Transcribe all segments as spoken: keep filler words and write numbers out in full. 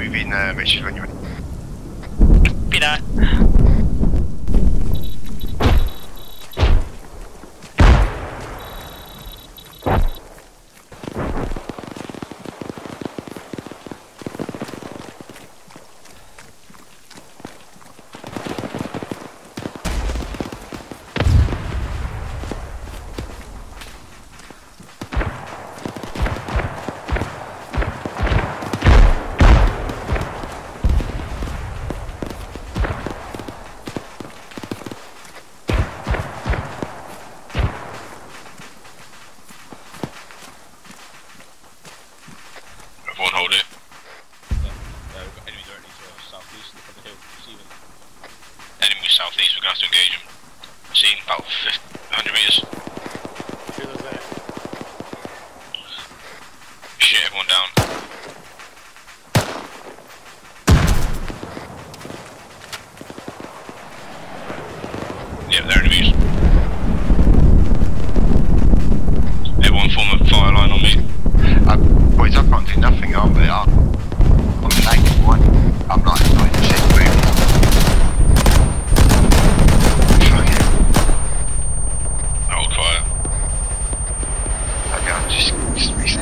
move in, uh, Richard, when you're ready. Be that. Everyone hold it. Yeah, yeah, we've got enemies already to our southeast of the hill. See them. Enemy southeast, we're going to have to engage them. Seen about fifty, one hundred metres. Feel us there. Shit, everyone down. Yep, they're enemies. Everyone form a fire line on me. Uh, boys, I can't do nothing, aren't we? I'm, I'm lagging one. I'm not enjoying the shit moving. Try it. Hold fire. Okay, I'll just, just reset.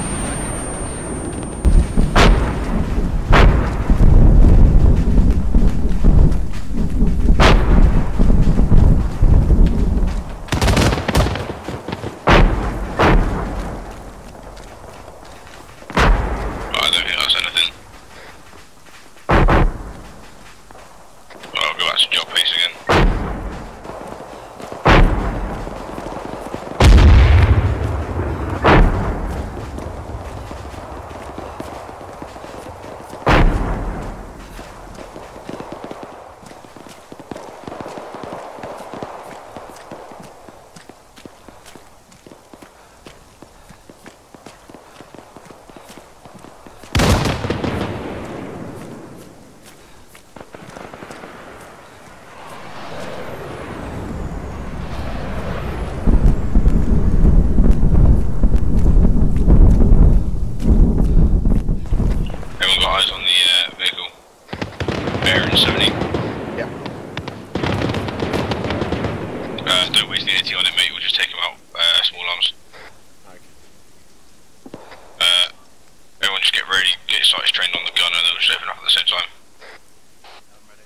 On it, mate. We'll just take him out. Uh, small arms. Okay. Uh, everyone, just get ready. Get your sights trained on the gun, and then we'll just open up at the same time. I'm ready.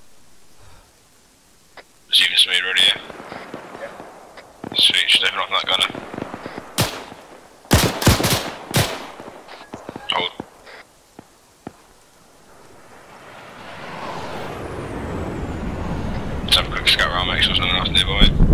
Receiving speed ready, yeah. Yeah. Sweet. Just open up that gunner. Hold. Let's have a quick scout around. Make sure there's nothing else nearby.